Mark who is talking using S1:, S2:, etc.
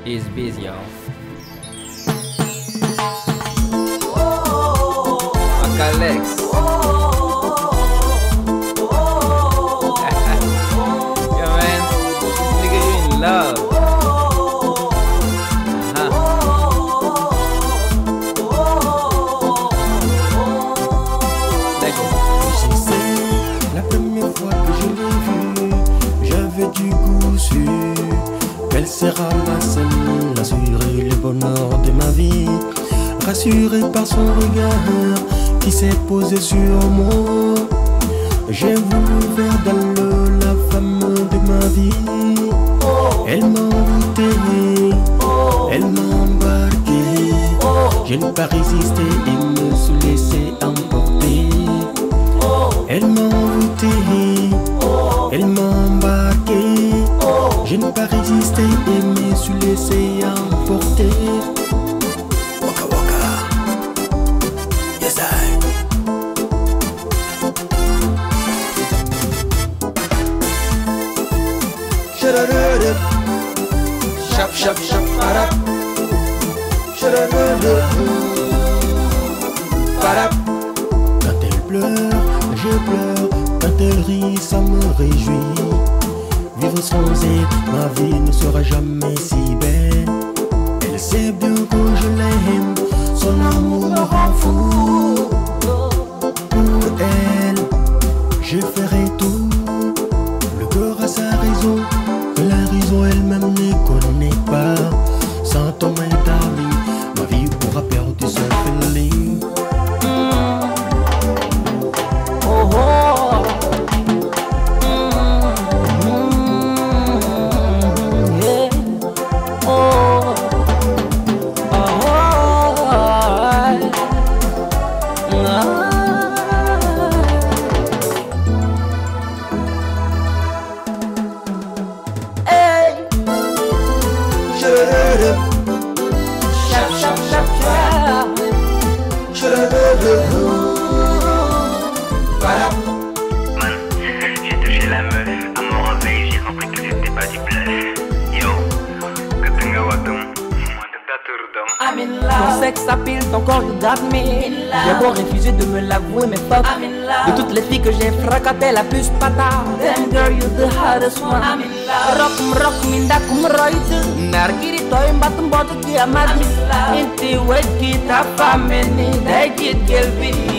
S1: He's busy, y'all. Uncle Lex. Yeah, man. Nigga, you in love.
S2: Je sais, la première fois que je l'ai vue, j'avais du goût sûr qu'elle sera la seule, assurer le bonheur de ma vie, rassurée par son regard qui s'est posé sur moi. J'ai voulu faire d'elle la femme de ma vie. Elle m'a envoûté, elle m'a embarqué. Je n'ai pas résisté et me suis laissé emporter. Elle m'a envoûté, elle m'a embarqué. Je n'ai pas résisté et me suis laissé emporter. Waka waka, yes I.
S3: Shap shap shap parap. Parap.
S2: Quand elle pleure, je pleure. Quand elle rit, ça me réjouit. Vivre sans elle, ma vie ne sera jamais si belle. Elle sait bien que je l'aime, son amour me rend fou. Pour elle, je ferai tout. Le cœur a sa raison, que la raison elle-même ne connaît pas. Sans toi, my darling, ma vie pourra perdre son feeling.
S3: Oh oh. Yeah. Oh. Hey. Shap shap shap shap. Parap.
S4: Man, j'ai touché la meuf, à mon réveil j'ai compris que c'était pas du bluff. Yo, katanga watum, manda taturdam.
S3: I'm in
S1: Ton
S3: love.
S1: sexe s'appelle, ton corps you got me. J'ai beau refuser de me l'avouer, mais fuck.
S3: I'm in love.
S1: De toutes les filles que j'ai fracassées, la plus patard.
S3: Damn girl, you the hottest one. I'm in love.
S1: Rock minda kum roide. Nargiri toy mbatum botu ki amadi.
S3: I'm in love.
S1: Inti wet kita fameni, dai kit gelbi.